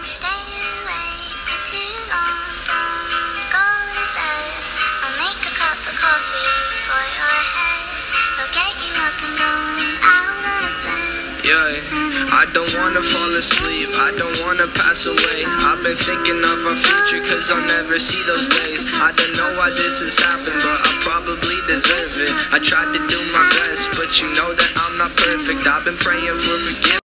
stay awake for too long. Don't go to bed. I'll make a cup of coffee for your head. I'll get you up and going out of bed. Yeah, I don't wanna fall asleep, I don't wanna pass away. I've been thinking of our future, cause I'll never see those days. I don't know why this has happened, but I probably deserve it. I tried to do my best, but you know that I'm not perfect. I've been praying for forgiveness.